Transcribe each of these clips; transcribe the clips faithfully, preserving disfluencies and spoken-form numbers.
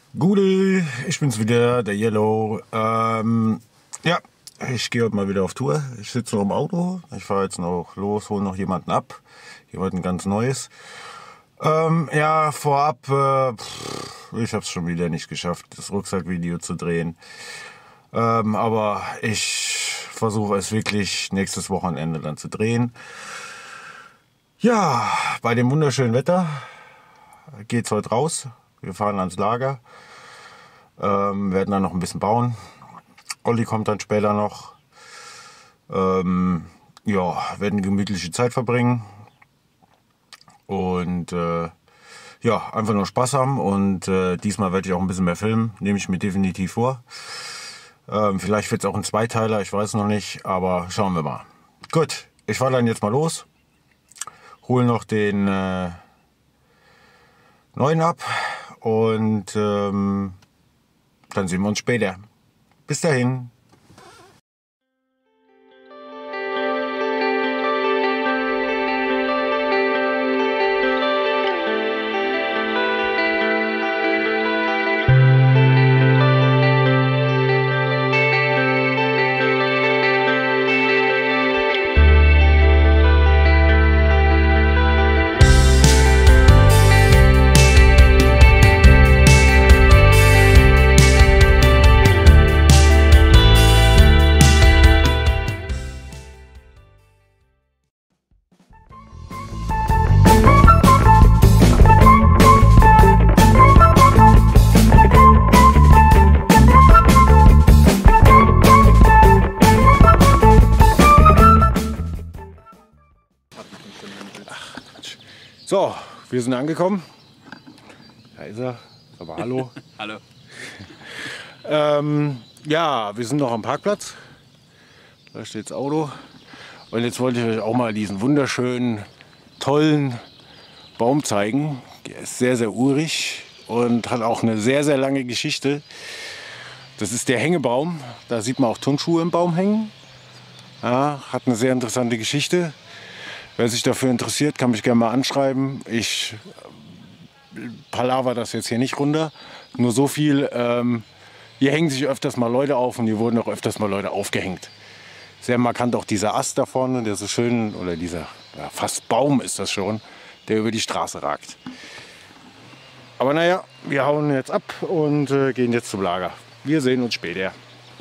Gute, ich bin's wieder, der Yellow. Ähm, ja, ich gehe heute mal wieder auf Tour. Ich sitze noch im Auto. Ich fahre jetzt noch los, hole noch jemanden ab. Hier heute ein ganz neues. Ähm, ja, vorab, äh, pff, ich habe es schon wieder nicht geschafft, das Rucksackvideo zu drehen. Ähm, aber ich versuche es wirklich nächstes Wochenende dann zu drehen. Ja, bei dem wunderschönen Wetter geht's heute raus. Wir fahren ans Lager, ähm, werden dann noch ein bisschen bauen. Olli kommt dann später noch. Ähm, ja, werden gemütliche Zeit verbringen. Und äh, ja, einfach nur Spaß haben. Und äh, diesmal werde ich auch ein bisschen mehr filmen, nehme ich mir definitiv vor. Ähm, vielleicht wird es auch ein Zweiteiler, ich weiß noch nicht, aber schauen wir mal. Gut, ich fahre dann jetzt mal los, hole noch den äh, neuen ab und ähm, dann sehen wir uns später. Bis dahin. So, wir sind angekommen. Da ist er. Aber hallo. Hallo. ähm, ja, wir sind noch am Parkplatz. Da steht das Auto. Und jetzt wollte ich euch auch mal diesen wunderschönen, tollen Baum zeigen. Der ist sehr, sehr urig und hat auch eine sehr, sehr lange Geschichte. Das ist der Hängebaum. Da sieht man auch Turnschuhe im Baum hängen. Ja, hat eine sehr interessante Geschichte. Wer sich dafür interessiert, kann mich gerne mal anschreiben. Ich palaver das jetzt hier nicht runter. Nur so viel, ähm, hier hängen sich öfters mal Leute auf und hier wurden auch öfters mal Leute aufgehängt. Sehr markant auch dieser Ast da vorne, der so schön, oder dieser, ja, fast Baum ist das schon, der über die Straße ragt. Aber naja, wir hauen jetzt ab und äh, gehen jetzt zum Lager. Wir sehen uns später.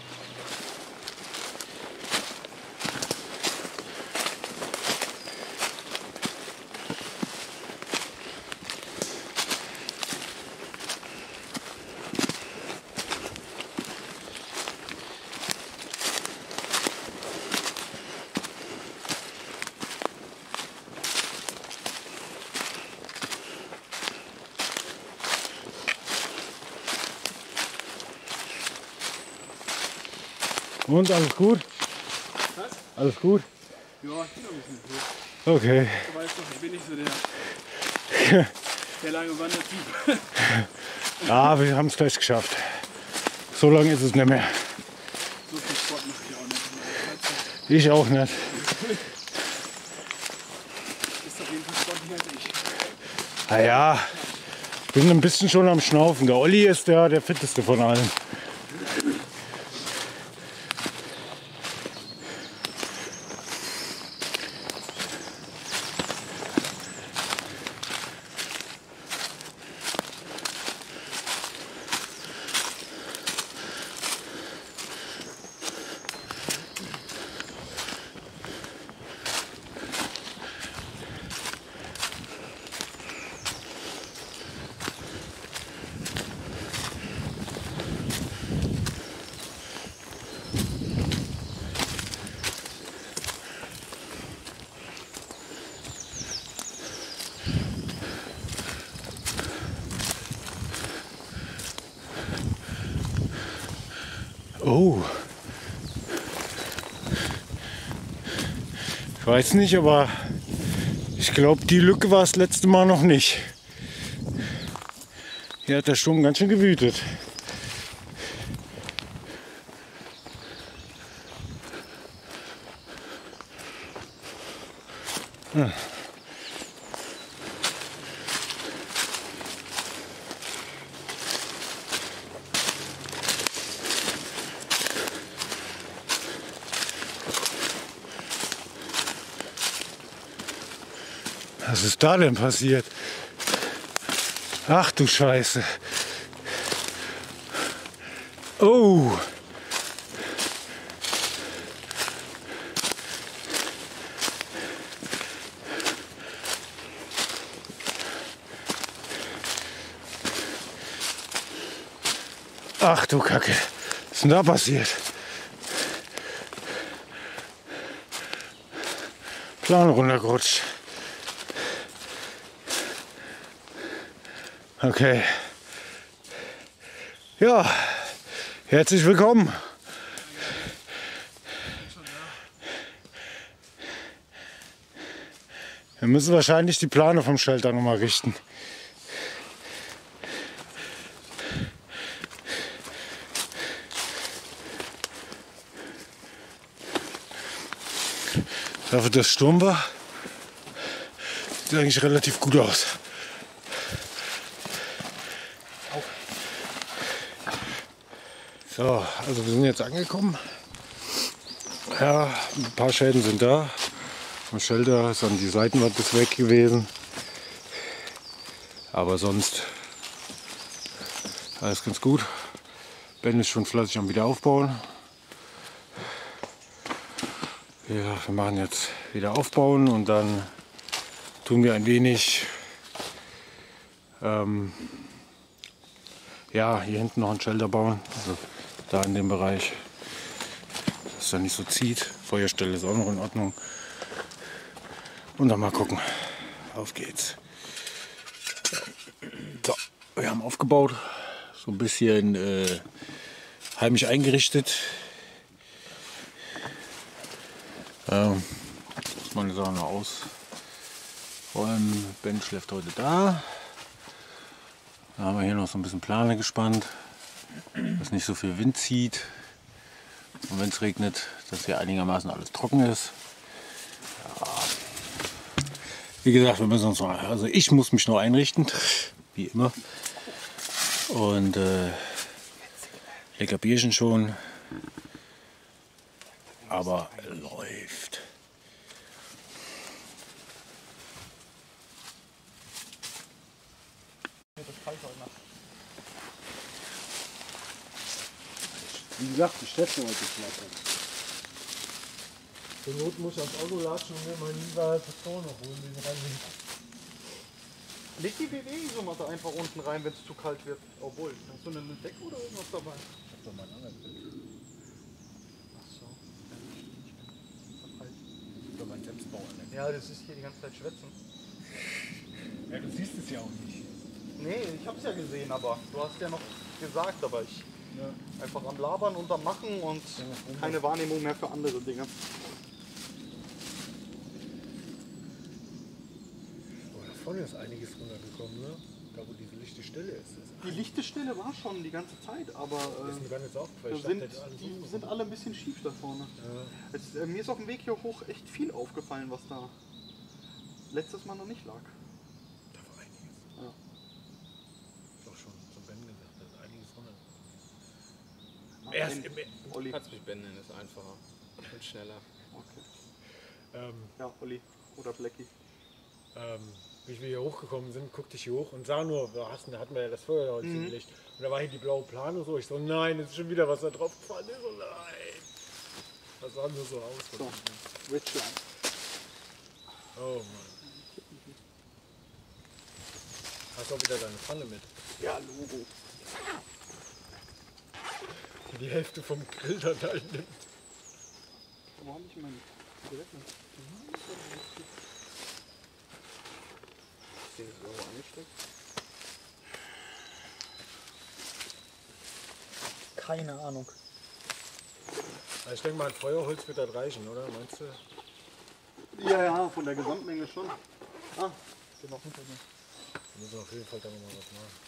Und alles gut? Was? Alles gut? Ja, ich bin noch ein bisschen hoch. Okay. Du weißt doch, ich bin nicht so der, der lange Wandertyp. Ja, wir haben es gleich geschafft. So lange ist es nicht mehr. So viel Sport mache ich auch nicht. Ich auch nicht. Ist auf jeden Fall sportlicher als ich. Naja, bin ein bisschen schon am Schnaufen. Der Olli ist der, der fitteste von allen. Oh. Ich weiß nicht, aber ich glaube, die Lücke war das letzte Mal noch nicht. Hier hat der Sturm ganz schön gewütet. Hm. Was ist da denn passiert? Ach du Scheiße. Oh. Ach du Kacke. Was ist denn da passiert? Plan runtergerutscht. Okay. Ja, herzlich willkommen. Wir müssen wahrscheinlich die Plane vom Shelter nochmal richten. Dafür, dass Sturm war, sieht eigentlich relativ gut aus. So, also wir sind jetzt angekommen. Ja, ein paar Schäden sind da. Am Shelter ist dann die Seitenwand ist weg gewesen. Aber sonst alles ganz gut. Ben ist schon fleißig am Wiederaufbauen. Ja, wir machen jetzt wieder aufbauen und dann tun wir ein wenig ähm, ja, hier hinten noch ein Shelter bauen, also da in dem Bereich, dass es da nicht so zieht. Feuerstelle ist auch noch in Ordnung. Und dann mal gucken. Auf geht's. So, wir haben aufgebaut, so ein bisschen äh, heimisch eingerichtet. Ähm, muss meine Sachen noch aus. Vor allem Ben schläft heute da. Dann haben wir hier noch so ein bisschen Plane gespannt, dass nicht so viel Wind zieht. Und wenn es regnet, dass hier einigermaßen alles trocken ist. Ja. Wie gesagt, wir müssen uns noch, also ich muss mich noch einrichten, wie immer. Und äh, lecker Bierchen schon. Aber läuft. Wie gesagt, die Städte heute flattern. Zur Not muss ich ans Auto latschen und mir mal lieber Patronen noch holen, den rein. Leg die B W-Isomatte einfach unten rein, wenn es zu kalt wird. Obwohl, hast du eine Decke oder irgendwas dabei? Ich hab doch mal ein anderes Bild. Achso. Für meinen Selbstbau. Ja, das ist hier die ganze Zeit schwitzen. Ja, du siehst es ja auch nicht. Nee, ich hab's ja gesehen, aber du hast ja noch gesagt, aber ich Ja. einfach am Labern und am Machen und Ja, keine Wahrnehmung mehr für andere Dinge. Oh, da vorne ist einiges runtergekommen, ne? Da wo diese lichte Stelle ist. ist Die lichte Stelle war schon die ganze Zeit, aber Das ist mir äh, gar nicht so aufgefallen. da Ich dachte, sind, das ist alles die so. sind alle ein bisschen schief da vorne. Ja. Es, äh, mir ist auf dem Weg hier hoch echt viel aufgefallen, was da letztes Mal noch nicht lag. Da war einiges. Ja. Ich hab auch schon zum Ben gesagt, da ist einiges runtergekommen. Erst Erst im, Olli. Kannst mich Ben nennen, ist einfacher und schneller. Okay. ähm, Ja, Olli oder Blackie. ähm, wie wir hier hochgekommen sind, guckte ich hier hoch und sah nur, da hatten da hatten wir ja das Feuerholz Mhm. hingelegt. Und da war hier die blaue Plane so. Ich so, nein, es ist schon wieder was da drauf gefallen. Ich so, nein. Das sah nur so aus. So, Ridgeline. Oh Mann. Hast du auch wieder deine Pfanne mit? Ja, Logo. Die die Hälfte vom Grill dann halt nimmt. Wo habe ich meinen Gerechnet? Ist den irgendwo angesteckt? Keine Ahnung. Also ich denke mal, ein Feuerholz wird das reichen, oder? Meinst du? Ja, ja, von der Gesamtmenge schon. Ah, hier noch hinter mir. Da müssen wir auf jeden Fall da nochmal was machen.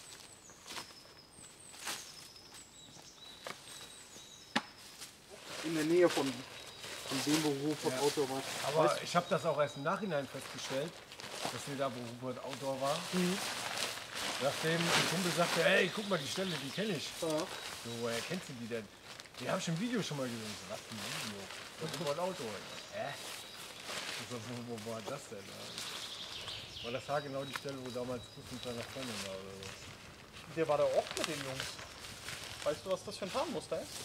In der Nähe von, von dem, wo Rupert Ja. Outdoor war. Aber Weißt- ich habe das auch erst im Nachhinein festgestellt, dass wir da, wo Rupert Outdoor war, nachdem ein Kumpel sagte, hey, guck mal, die Stelle, die kenne ich. Ja. So, woher kennst du die denn? Die habe ich im Video schon mal gesehen. Ich so, was, ein Video? Und Rupert Outdoor. Hä? Ich so, wo, wo war das denn? War das genau die Stelle, wo damals Chris mit seiner Freundin war oder so? Der war da auch mit den Jungs. Weißt du, was das für ein Tarnmuster ist?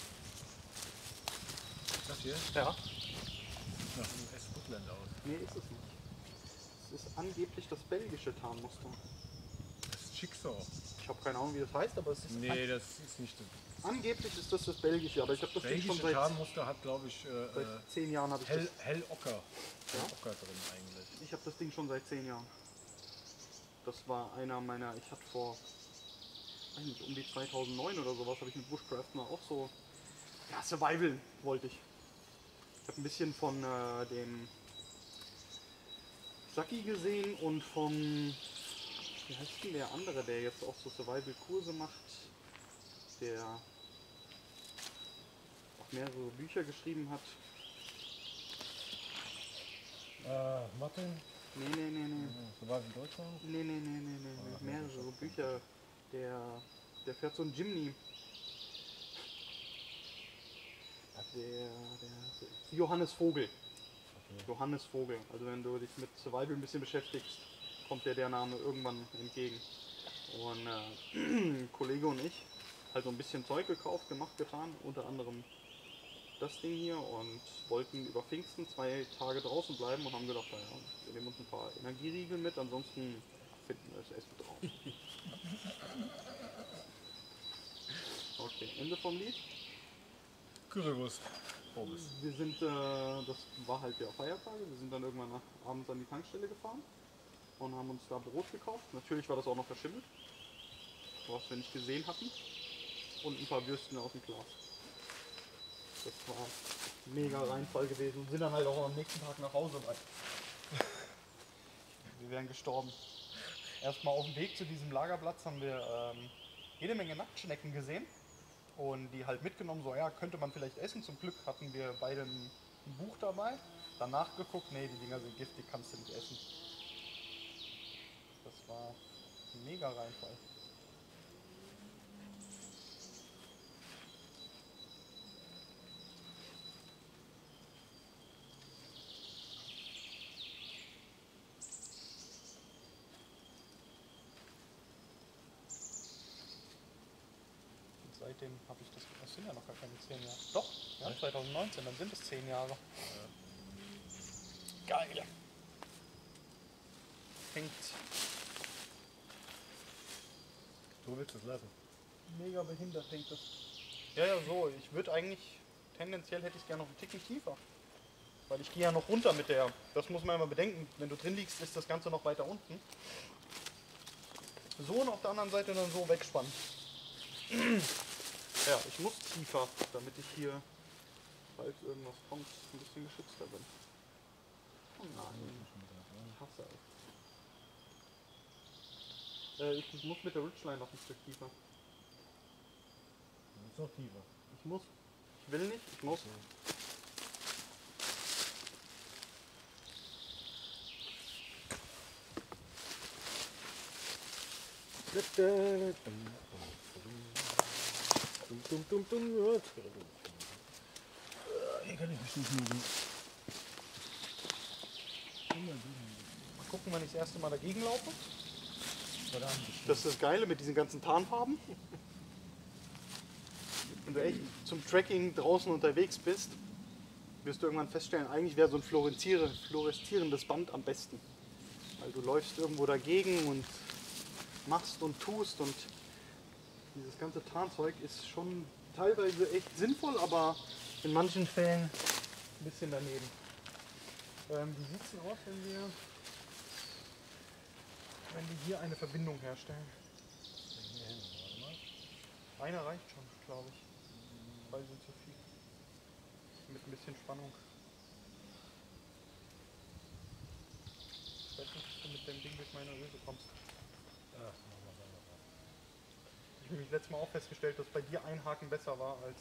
Das hier? Ja. Sieht nach einem S-Woodland aus. Nee, ist es nicht. Es ist angeblich das belgische Tarnmuster. Das ist Jigsaw. Ich habe keine Ahnung, wie das heißt, aber es ist Nee, das ist nicht das. an, angeblich ist das das belgische. Aber ich habe das Ding schon Belgische seit, Tarnmuster hat, glaube ich, äh, seit äh, zehn Jahren. Habe ich, hell, das- Hellocker. Hellocker drin eigentlich. ich habe das Ding schon seit zehn Jahren. Das war einer meiner. Ich hatte vor, weiß nicht, um die zweitausendneun oder sowas habe ich mit Bushcraft mal auch so. Ja, Survival wollte ich. Ich habe ein bisschen von äh, dem Saki gesehen und vom, wie heißt denn der andere, der jetzt auch so Survival-Kurse macht, der auch mehrere Bücher geschrieben hat. Äh, Martin? Nee, nee, nee, nee. So war es in Deutschland? Nee, nee, nee, nee, nee. nee. Mehrere Bücher. Der, der fährt so ein Jimny. Der, der Johannes Vogel. Johannes Vogel. Also wenn du dich mit Survival ein bisschen beschäftigst, kommt dir der Name irgendwann entgegen. Und äh, ein Kollege und ich halt so ein bisschen Zeug gekauft, gemacht, getan, unter anderem das Ding hier und wollten über Pfingsten zwei Tage draußen bleiben und haben gedacht, naja, wir nehmen uns ein paar Energieriegel mit, ansonsten finden wir das Essen drauf. Okay, Ende vom Lied. Currywurst. Probes. Wir sind, äh, das war halt ja Feiertage, wir sind dann irgendwann nach, abends an die Tankstelle gefahren und haben uns da Brot gekauft. Natürlich war das auch noch verschimmelt, was wir nicht gesehen hatten. Und ein paar Würstchen aus dem Glas. Das war mega Reinfall gewesen und sind dann halt auch am nächsten Tag nach Hause bei. Wir wären gestorben. Erstmal auf dem Weg zu diesem Lagerplatz haben wir ähm, jede Menge Nacktschnecken gesehen. Und die halt mitgenommen, so ja, könnte man vielleicht essen. Zum Glück hatten wir beide ein ein Buch dabei. Danach geguckt, nee, die Dinger sind giftig, kannst du nicht essen. Das war ein mega Reinfall. Seitdem habe ich das, das sind ja noch gar keine zehn Jahre. Doch, ja, zweitausendneunzehn, dann sind es zehn Jahre. Geil. Hängt Du willst es lassen. mega behindert, hängt das. Ja, ja, so. Ich würde eigentlich, tendenziell hätte ich es gerne noch einen Ticken tiefer. Weil ich gehe ja noch runter mit der, das muss man immer bedenken, wenn du drin liegst, ist das Ganze noch weiter unten. So und auf der anderen Seite dann so wegspannen. Ja, ich muss tiefer, damit ich hier, falls irgendwas kommt, ein bisschen geschützter bin. Oh nein, ich hasse es. Äh, ich muss mit der Ridgeline noch ein Stück tiefer. Du willst noch tiefer. Ich muss. Ich will nicht, ich muss. Dum, dum, dum, dum. Hier kann ich mich nicht mögen. Mal gucken, wann ich das erste Mal dagegen laufe. Das ist das Geile mit diesen ganzen Tarnfarben. Wenn du echt zum Tracking draußen unterwegs bist, wirst du irgendwann feststellen, eigentlich wäre so ein fluoresziere- fluoreszierendes Band am besten. Weil du läufst irgendwo dagegen und machst und tust und dieses ganze Tarnzeug ist schon teilweise echt sinnvoll, aber in manchen Fällen ein bisschen daneben. Ähm, wie sieht es denn aus, wenn wir, wenn wir hier eine Verbindung herstellen? Eine reicht schon, glaube ich. Zwei sind zu viel. Mit ein bisschen Spannung. Ich weiß nicht, ob du mit dem Ding durch meine Öse kommst. Ich habe nämlich letztes Mal auch festgestellt, dass bei dir ein Haken besser war als.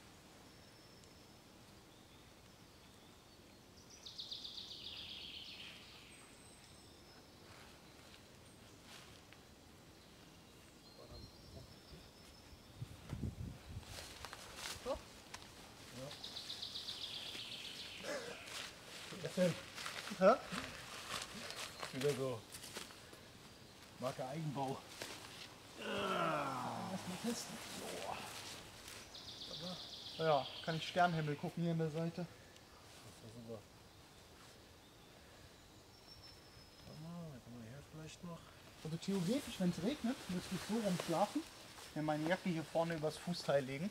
So. Was denn? Hä? Wieder so Marke Eigenbau. Erstmal testen. So. Ja, kann ich Sternenhimmel gucken hier an der Seite. Das ist super. Warte mal, da kann man hier vielleicht noch. Also theoretisch, wenn es regnet, müsste ich so rum schlafen, mir meine Jacke hier vorne übers Fußteil legen.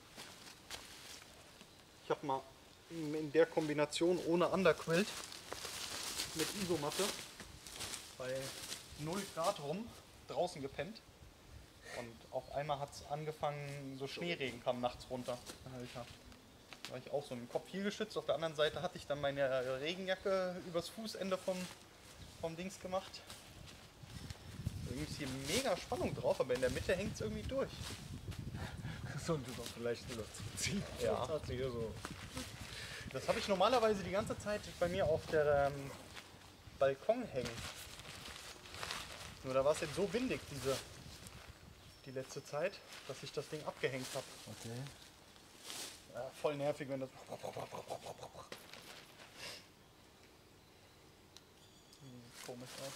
Ich habe mal in der Kombination ohne Underquilt mit Isomatte bei null Grad rum draußen gepennt. Und auf einmal hat es angefangen, so Schneeregen kam nachts runter. Alter. Da war ich auch so im Kopf hier geschützt. Auf der anderen Seite hatte ich dann meine Regenjacke übers Fußende vom, vom Dings gemacht. Irgendwie ist hier mega Spannung drauf, aber in der Mitte hängt es irgendwie durch. Sollte doch vielleicht nur dazu ziehen. Ja. Das hat sie hier so. Das habe ich normalerweise die ganze Zeit bei mir auf der ähm, Balkon hängen. Nur da war es jetzt so windig diese die letzte Zeit, dass ich das Ding abgehängt habe. Okay. Ja, voll nervig, wenn das. Sieht komisch aus.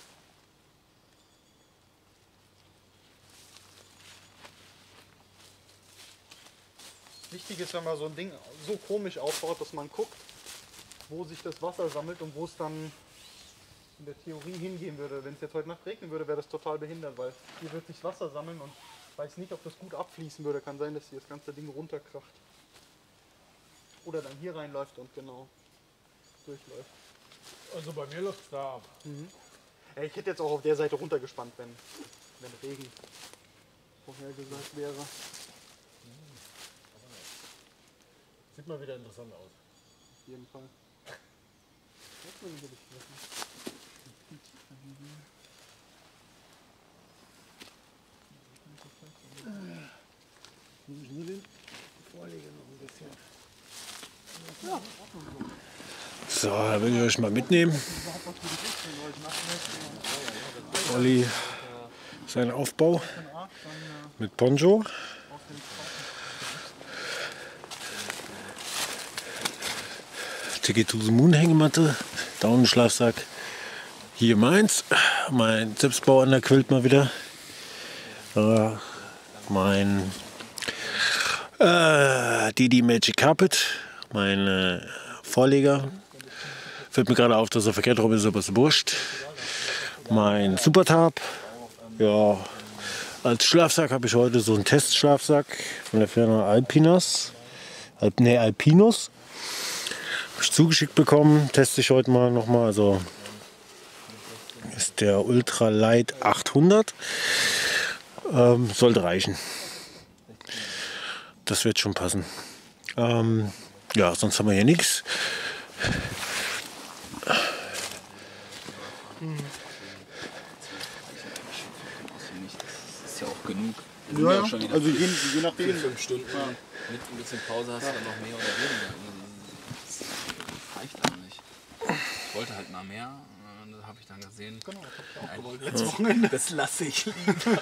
Wichtig ist, wenn man so ein Ding so komisch aufbaut, dass man guckt, wo sich das Wasser sammelt und wo es dann in der Theorie hingehen würde. Wenn es jetzt heute Nacht regnen würde, wäre das total behindert, weil hier wird sich Wasser sammeln und ich weiß nicht, ob das gut abfließen würde. Kann sein, dass hier das ganze Ding runterkracht. Oder dann hier reinläuft und genau durchläuft. Also bei mir läuft es da ab. Mhm. Ja, ich hätte jetzt auch auf der Seite runtergespannt, wenn, wenn Regen vorhergesagt wäre. Sieht mal wieder interessant aus. Auf jeden Fall. Jetzt will ich nicht wissen. Muss ich nur den Vorleger noch ein bisschen. So, da will ich euch mal mitnehmen. Olli, sein Aufbau mit Poncho. Ticket to the Moon Hängematte, Daunenschlafsack. Hier meins, mein Selbstbau Underquilt mal wieder. Äh, mein äh, Didi Magic Carpet, mein äh, Vorleger. Fällt mir gerade auf, dass er verkehrt rum ist, aber es wurscht. Mein Supertab. Ja, als Schlafsack habe ich heute so einen Testschlafsack von der Firma Alpinas. Alp, nee, Alpinus. Habe ich zugeschickt bekommen. Teste ich heute mal nochmal. Also ist der Ultra Light achthundert. Ähm, sollte reichen. Das wird schon passen. Ähm, ja, sonst haben wir hier nichts. Das ist ja auch genug. Wir sind Ja, auch schon wieder also je, je vier, nachdem. fünf Stunden. Mit ein bisschen Pause hast du dann noch mehr oder weniger. Das reicht aber nicht. Ich wollte halt mal mehr. Und da habe ich dann gesehen, Genau, das hab ich auch nein, gewollt letztes Wochenende. das lasse ich lieber.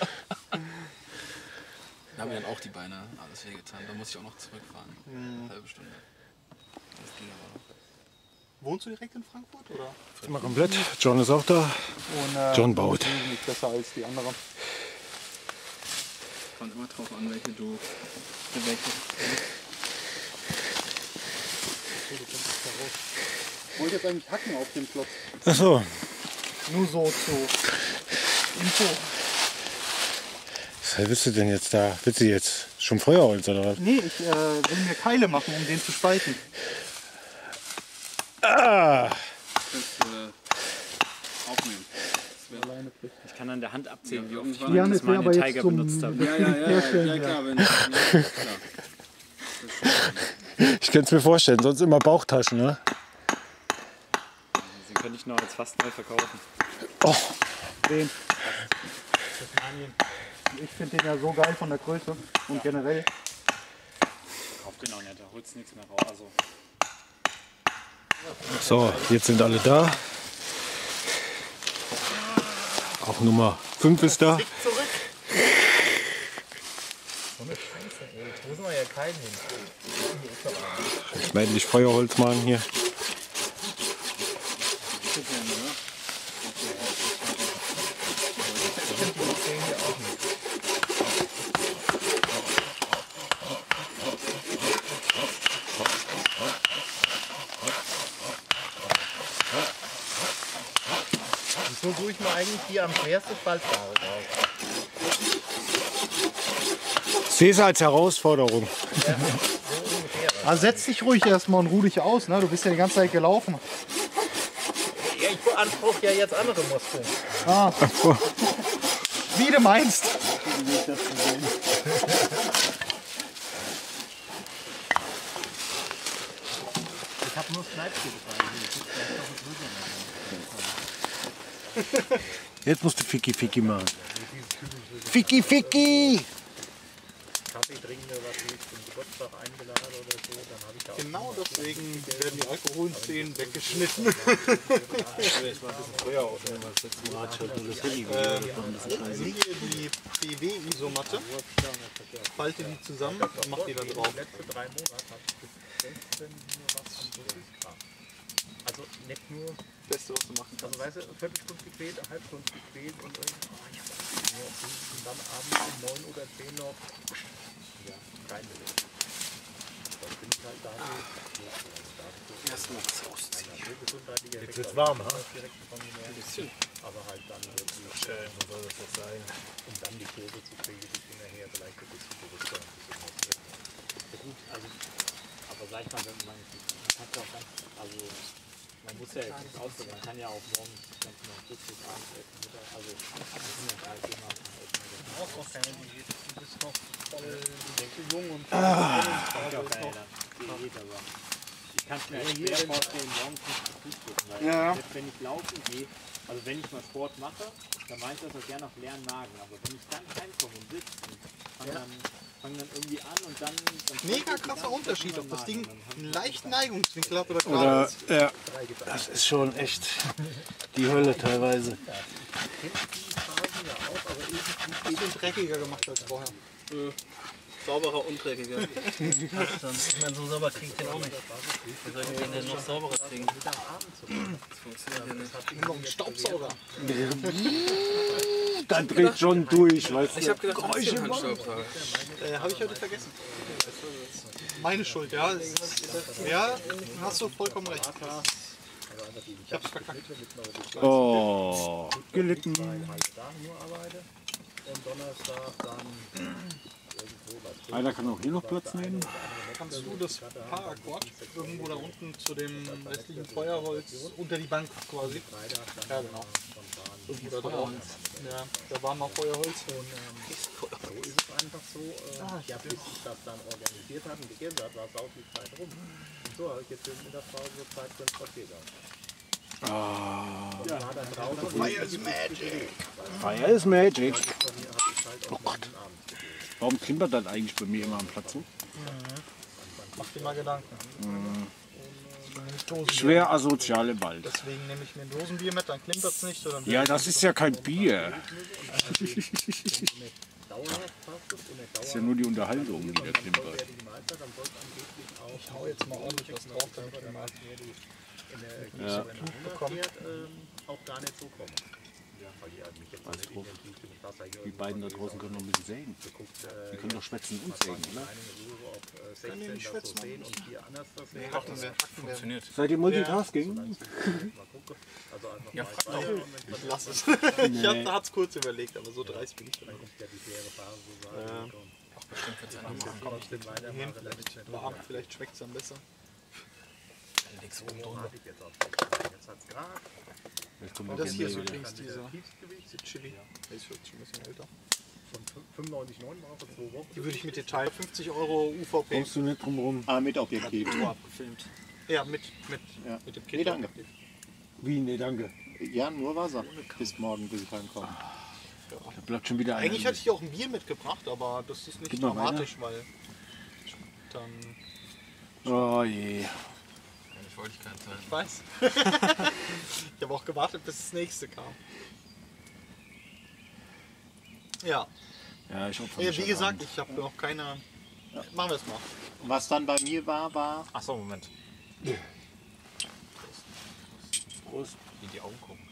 Da haben mir dann auch die Beine alles wehgetan. Da muss ich auch noch zurückfahren. Mhm. Eine halbe Stunde. Das ging aber noch. Wohnst du direkt in Frankfurt? Oder? Mal komplett. John ist auch da. Und, äh, John baut. Nicht besser als die anderen. Kommt immer drauf an, welche du. Welche. Ich wollte jetzt eigentlich hacken auf dem Platz. Achso. Nur so zu Info. Was willst du denn jetzt da? Willst du jetzt schon Feuerholz oder was? Nee, ich äh, will mir Keile machen, um den zu spalten. Ah! Das äh, aufnehmen. Ich kann an der Hand abzählen, wie oft ich Ja, das das wäre mal aber den jetzt Tiger zum benutzt habe. Ja, ja, ja, ja, ja, klar. Wenn, ja, klar. Ich kann es mir vorstellen, sonst immer Bauchtaschen, ne? Sie können ich noch als fast neu verkaufen. Oh. Den. Ich finde den ja so geil von der Größe und generell. Kauft den auch nicht, da holst nichts mehr raus. Also. So, jetzt sind alle da. Auch Nummer fünf ist da. Jetzt müssen wir ja keinen hin. Ich werde endlich Feuerholz machen hier. suche ich mir eigentlich die am schwersten Faltbare raus. Ich sehe es als Herausforderung. Ja, so ungefähr. Also setz dich ruhig erstmal und ruh dich aus, ne? Du bist ja die ganze Zeit gelaufen. Ja, ich beanspruche ja jetzt andere Muskeln. Ah. Wie du meinst. Ich habe nur Schneidstücke Jetzt musst du Ficky Ficky machen. Ficky Ficky! Kaffee trinken oder was nicht zum Geburtstag eingeladen oder so, dann habe ich da auch Genau deswegen werden die Alkoholszenen weggeschnitten. Liege die B W-Isomatte, falte die zusammen und mach die dann drauf. letzte drei Monate habe ich bis sechzehn nur was am Grad. Also nicht nur, Beste, was du machen also kannst. weißt du, eine Viertelstunde gequält, eine halbe Stunde gequält und irgendwie, oh, ich hab das nur und dann abends um neun oder zehn noch, ja, kein Beleg. Dann bin ich halt da. Erstmal was ausziehen. Jetzt wird's warm, ha? Ein bisschen. Aber halt dann wirklich, Schön, wo soll das jetzt sein? um dann die Kurve zu kriegen, die Kinder her, vielleicht ein bisschen bewusster, ein bisschen motivierter. Ja gut, also, aber sag ich mal, wenn man, man kann ja auch ganz, also, man muss ja jetzt nicht ausdrücken, man kann ja auch morgens ganz normal Frühstück, abends essen, Mittag, also, das sind ja drei Thema. Du brauchst auch keine Diät, du bist noch voll, du denkst, jung und voll. Ich auch keine Diät, aber ich kann es mir schwer vorstellen, morgens nicht zu frühstücken, weil Ja. selbst wenn ich laufen gehe, also wenn ich mal Sport mache, dann meine ich das auch gerne auf leeren Magen, aber wenn ich dann heimkomme und sitze und fange dann, fang dann irgendwie an und dann... dann Mega krasser Unterschied, ob das Ding einen leichten Neigungswinkel hat oder Oder, gerade ist. ja, das ist schon echt die Hölle teilweise. Ich bin dreckiger gemacht als vorher. Sauberer und dreckiger. Sonst, ich meine, so sauber kriege ich den auch nicht. Wie soll ich den denn noch sauberer kriegen? Das funktioniert ja nicht. Noch ein Staubsauger. Dann dreht schon durch, weißt Ich du. hab gedacht, du hast einen Handstaubsauger. Äh, Habe ich heute vergessen. Meine Schuld, ja. Ja, hast du vollkommen recht. Ich hab's verkackt. Oh, gelitten. Da nur arbeite und Donnerstag dann Einer kann auch hier noch Platz nehmen. Kannst du das Paracord irgendwo da unten zu dem restlichen Feuerholz unter die Bank quasi? Ja, genau. Irgendwo da drauf. Ja, da war mal Feuerholz. Und, ähm, so ist es einfach so, äh, ja, bis ich das dann organisiert habe und gegessen habe, war sau viel Zeit rum. Und so habe ich jetzt in der Pause Zeit für einen Spaziergang. Ah, Und war dann draußen. Fire is magic! Fire is magic. Von mir habe ich halt auch meinen Abend gegeben. Warum klimpert das eigentlich bei mir immer am Platz so? Mach dir mal Gedanken. Schwer asozial im Wald. Deswegen nehme ich mir ein Dosenbier mit, dann klimpert es nicht. Oder Ja, das ist ja kein Bier. Dauerhaft fastest und Das ist ja nur die Unterhaltung, die da klimpert. vollwertige Mahlzeit, dann soll es angeblich auch ich hau jetzt mal ordentlich was drauf, damit wir mal in der Ja. bekommen. Ähm, auch gar nicht so kommen. Ja, weil die halt mich jetzt nicht intensiv mit Wasser hier Die beiden da draußen können noch ein bisschen sägen. geguckt, Die äh, können doch schwätzen und sägen, oder? einige Uhr, ob äh, Können die sechzehn nicht das so schwätzen? sehen und vier anders das sehen. Hacken wir, hacken wir. Funktioniert. Seid ihr Multitasking? Mal gucken. Also einfach Ja, mal frag zwei doch. und wenn Ich lass es. Ich hab, da hat's kurz überlegt, aber so dreist bin ich dann dann nicht. kommt ja die schwere Phase so Ja. sagen. Bestimmt kannst du noch machen. Komm ich den weiter Hin, mal relativ schnell warm, vielleicht schmeckt es dann besser. Dann legst du oben So drüber. hatte ich jetzt auch. Jetzt hat's Grad. Jetzt kommt Und noch das hier ist Mehl. übrigens dieser Tiefsgewicht. diese Chili. Der ist schon ein bisschen älter. Von fünfundneunzig Komma neun war vor zwei Wochen. Die würde ich mit Detail fünfzig Euro U V P. Kommst du nicht drum rum? Ah, mit Objektiv. Abgefilmt. Ja, mit, mit, Ja. mit dem Nee, Kit. danke. Wie? Nee, danke. Ja, nur Wasser. Bis morgen, bis ich heimkomme. Da bleibt schon wieder einer. Eigentlich hatte ich auch ein Bier mitgebracht, aber das ist nicht Gib mal dramatisch, weil dann. Oh je. Ich wollte ich keinen Teil. Ich weiß. Ich habe auch gewartet, bis das nächste kam. Ja, Ja, ich opfer ja mich wie heute gesagt, Abend. ich habe noch keine. Machen wir es mal. Was dann bei mir war, war Achso, Moment. Prost. In die Augen gucken.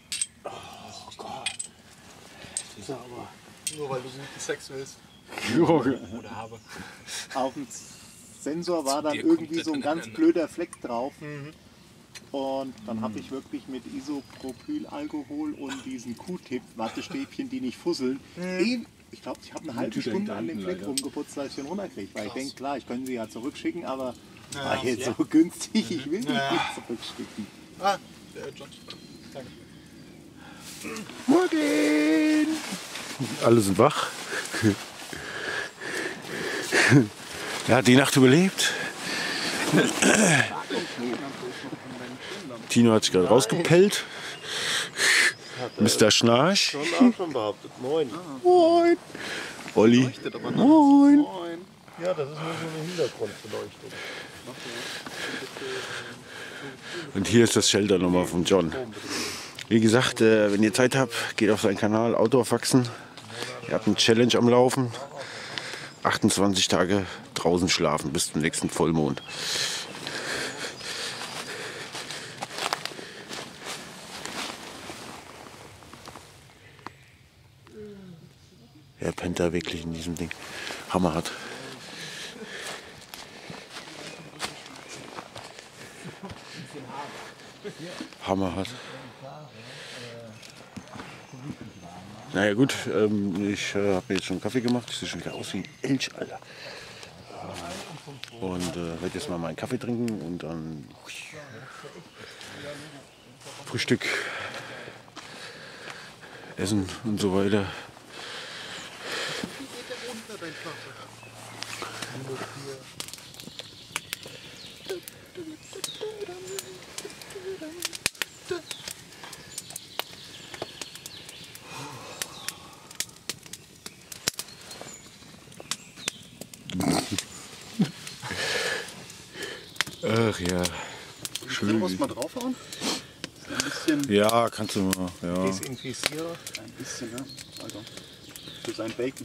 Nur weil du guten Sex willst. Oder habe. auf dem Sensor war dann Dir irgendwie kommt so ein das ganz in- blöder Fleck drauf. Und dann habe ich wirklich mit Isopropylalkohol und diesen Q-Tip-Wattestäbchen, die nicht fusseln, mhm. ich glaube, ich habe eine halbe Stunde an dem Fleck rumgeputzt, als ich den runterkriege. Weil ich denke, klar, ich könnte sie ja zurückschicken, aber ja, war jetzt ja. so günstig, ich will ja. nicht zurückschicken. Ah, der John. Danke. Morgen! Alle sind wach. Er hat die Nacht überlebt. Tino hat sich gerade rausgepellt. Mister Schnarch. Schon auch schon behauptet. Moin. Moin. Olli. Moin. Ja, das ist nur so eine Hintergrundbeleuchtung. Und hier ist das Shelter nochmal von John. Wie gesagt, äh, wenn ihr Zeit habt, geht auf seinen Kanal Outdoor-Faxen. Ihr habt eine Challenge am Laufen. achtundzwanzig Tage draußen schlafen bis zum nächsten Vollmond. Er pennt da wirklich in diesem Ding. Hammerhart. Hammerhart. Naja gut, ähm, ich äh, habe mir jetzt schon einen Kaffee gemacht. Ich sehe schon wieder aus wie ein Elch, Alter. Und äh, werde jetzt mal meinen Kaffee trinken und dann Frühstück, Essen und so weiter. Ach ja, schön. Muss man draufhauen? Ein bisschen Ja, kannst du mal. Ja. Desinfiziere. Ein bisschen, ne? Also für sein Bacon.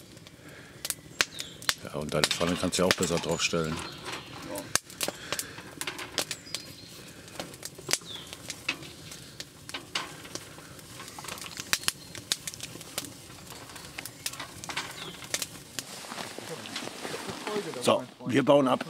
Ja, und deine Pfanne kannst du ja auch besser draufstellen. So, wir bauen ab.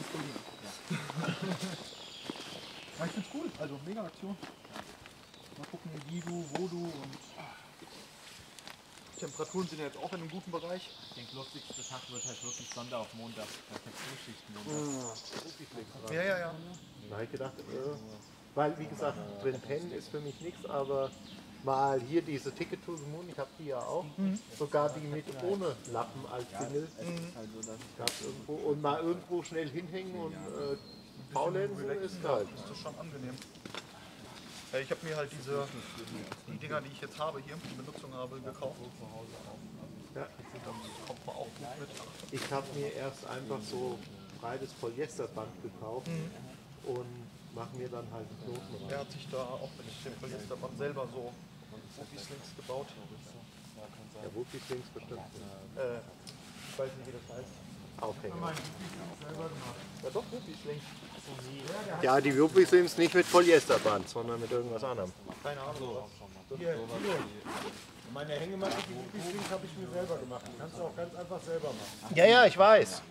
Ja, ich find's cool, also mega Aktion. Mal gucken, wie du, wo du und Temperaturen sind ja jetzt auch in einem guten Bereich. Ich denke, lustigste Tag wird halt wirklich Sonntag auf Montag. Perfekt Frühschicht Montag. Ja, ja, ja. Da habe ich gedacht, äh, weil wie gesagt, drin pennen ist für mich nichts, aber mal hier diese Ticket to the Moon, ich habe die ja auch, mhm. sogar die mit ohne Lappen als Single, mhm. gab's irgendwo, und mal irgendwo schnell hinhängen und äh, faulenzen ist geil. Das ist schon angenehm. Ja, ich habe mir halt diese die Dinger, die ich jetzt habe, hier in Benutzung habe, gekauft. Ja. Das kommt man auch gut mit. Ich habe mir erst einfach so breites Polyesterband gekauft mhm. und mache mir dann halt einen Knoten rein. Er hat sich da auch mit dem Polyesterband selber so Wuppi-Slings gebaut. Ja, Wuppi-Slings bestimmt. Äh, ich weiß nicht, wie das heißt. Aufhänger. Ja doch, Wuppi-Slings. Ja, die Wuppi-Slings nicht mit Polyesterband, sondern mit irgendwas anderem. Keine Ahnung. Hier, hier. Meine Hängematte, die Wuppi-Slings habe ich mir selber gemacht. Die kannst du auch ganz einfach selber machen. Ja, ja, ich weiß.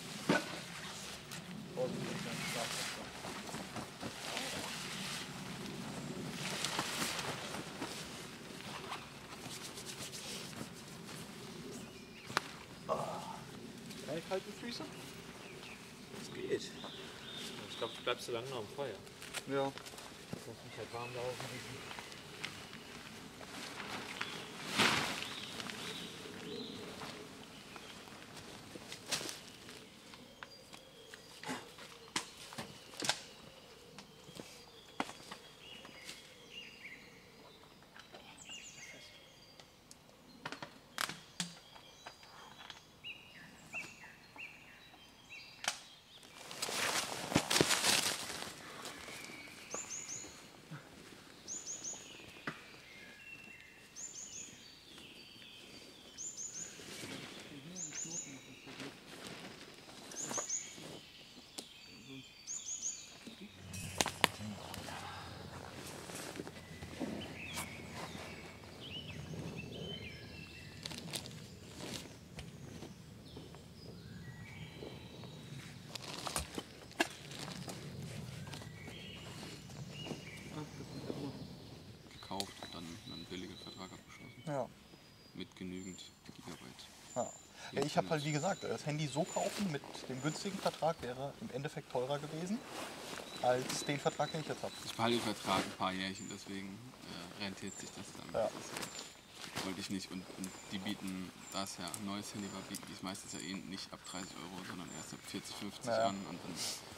Kann ich kalte Füße? Das geht. Ich glaube, du bleibst so lange noch am Feuer. Ja. Ich muss mich halt warm laufen. geht. Ja, ich habe halt, wie gesagt, das Handy so kaufen mit dem günstigen Vertrag wäre im Endeffekt teurer gewesen als den Vertrag, den ich jetzt habe. Ich behalte den Vertrag ein paar Jährchen, deswegen äh, rentiert sich das dann. Ja. Das wollte ich nicht. Und, und die bieten, da es ja ein neues Handy war, bieten die es meistens ja eh nicht ab dreißig Euro, sondern erst ab vierzig, fünfzig Ja. an. Und dann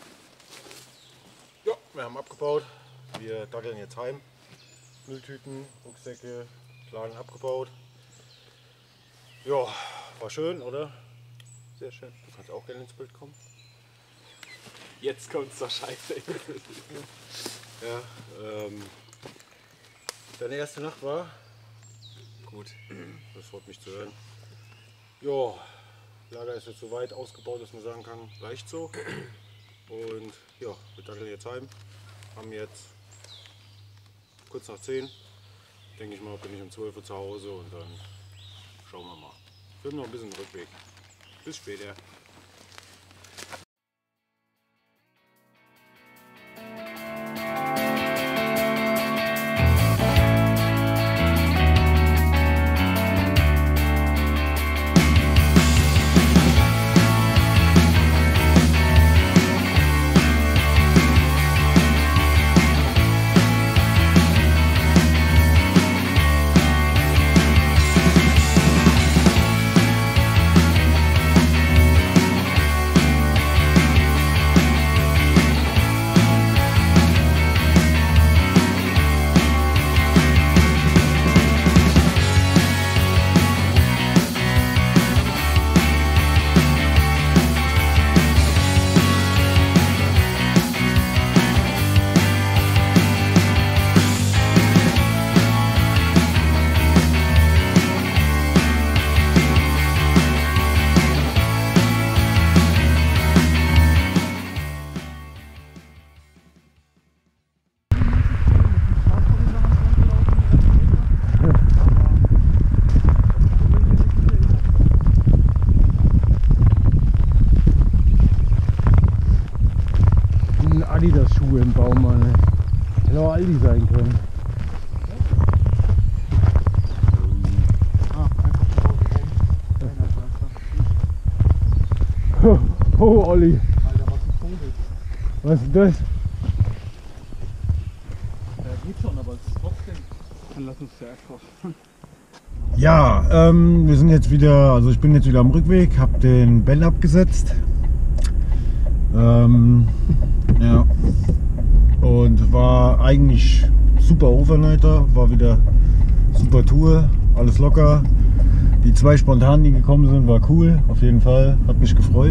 Ja, wir haben abgebaut. Wir dackeln jetzt heim. Mülltüten, Rucksäcke, Lagen abgebaut. Ja, war schön, oder? Sehr schön. Du kannst auch gerne ins Bild kommen. Jetzt kommt's doch scheiße. Ja, ähm, deine erste Nacht war? gut. Das freut mich zu hören. Ja, Lager ist jetzt so weit ausgebaut, dass man sagen kann, reicht so. Und ja, wir dackeln jetzt heim. Haben jetzt kurz nach zehn. Denke ich mal, bin ich um zwölf Uhr zu Hause und dann schauen wir mal. Wir haben noch ein bisschen Rückweg. Bis später. Adidas-Schuhe im Baum, Mann. Hätte auch Aldi sein können. Oh, oh Olli. Alter, was ein Vogel. Was ist das? Ja, geht schon, aber es ist trotzdem. Dann lass uns ja einfach. Ja, ähm, wir sind jetzt wieder, also ich bin jetzt wieder am Rückweg, habe den Bell abgesetzt. Ähm, ja. Und war eigentlich super Overnighter, war wieder super Tour, alles locker. Die zwei spontan, die gekommen sind, war cool, auf jeden Fall, hat mich gefreut.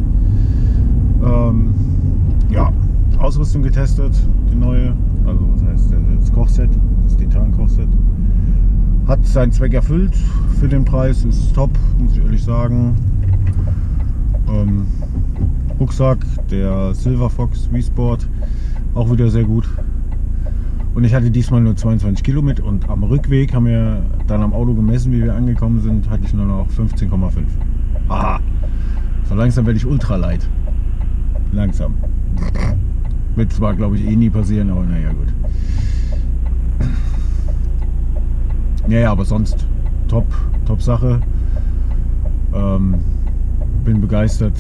Ähm, ja, Ausrüstung getestet, die neue, also was heißt das Kochset, das Titan-Kochset. Hat seinen Zweck erfüllt, für den Preis ist top, muss ich ehrlich sagen. Ähm, Rucksack, der Silver Fox V-Sport, auch wieder sehr gut. Und ich hatte diesmal nur zweiundzwanzig Kilo mit und am Rückweg haben wir dann am Auto gemessen, wie wir angekommen sind, hatte ich nur noch fünfzehn Komma fünf. Aha, so langsam werde ich ultralight. Langsam. Wird zwar, glaube ich, eh nie passieren, aber naja, gut. Ja, ja, aber sonst top, top Sache. Ähm, bin begeistert.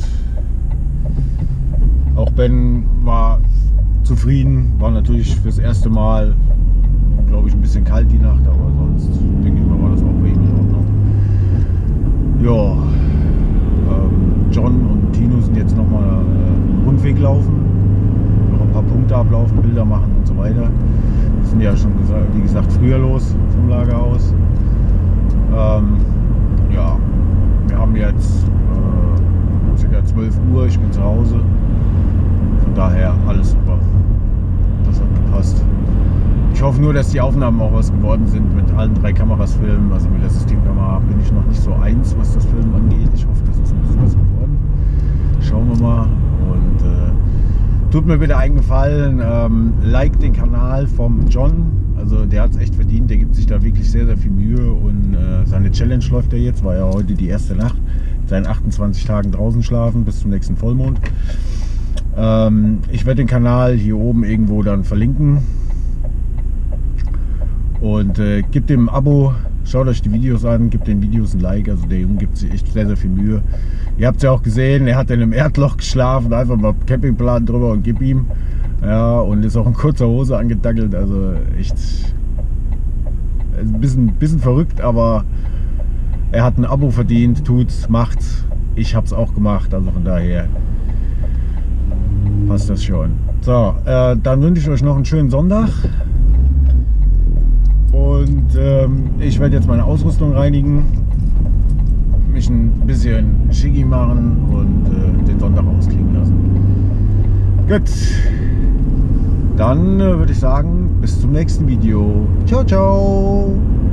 Auch Ben war zufrieden, war natürlich fürs erste Mal, glaube ich, ein bisschen kalt die Nacht, aber sonst denke ich mal, war das auch bei ihm in Ordnung. Ja, ähm, John und Tino sind jetzt nochmal äh, Rundweg laufen, noch ein paar Punkte ablaufen, Bilder machen und so weiter. Die sind ja schon, wie gesagt, früher los vom Lager aus. Ähm, ja, wir haben jetzt äh, ca. zwölf Uhr, ich bin zu Hause. Von daher alles super. Das hat gepasst. Ich hoffe nur, dass die Aufnahmen auch was geworden sind mit allen drei Kameras filmen. Also mit der Systemkamera bin ich noch nicht so eins, was das Filmen angeht. Ich hoffe, das ist ein bisschen was geworden. Schauen wir mal. Und äh, tut mir bitte einen Gefallen, ähm, like den Kanal vom John. Also der hat es echt verdient, der gibt sich da wirklich sehr, sehr viel Mühe. Und äh, seine Challenge läuft ja jetzt, war ja heute die erste Nacht. Seinen achtundzwanzig Tagen draußen schlafen bis zum nächsten Vollmond. Ähm, ich werde den Kanal hier oben irgendwo dann verlinken. Und äh, gebt dem ein Abo, Schaut euch die Videos an, gebt den Videos ein Like. Also der Junge gibt sich echt sehr, sehr viel Mühe. Ihr habt es ja auch gesehen, er hat in einem Erdloch geschlafen, einfach mal Campingplan drüber und gib ihm. Ja, und ist auch in kurzer Hose angedackelt. Also echt ein bisschen, bisschen verrückt, aber er hat ein Abo verdient, tut's, macht's. Ich hab's auch gemacht, also von daher passt das schon. So, äh, dann wünsche ich euch noch einen schönen Sonntag. Und ähm, ich werde jetzt meine Ausrüstung reinigen, mich ein bisschen schicki machen und äh, den Sonntag ausklingen lassen. Gut, dann äh, würde ich sagen, bis zum nächsten Video. Ciao, ciao!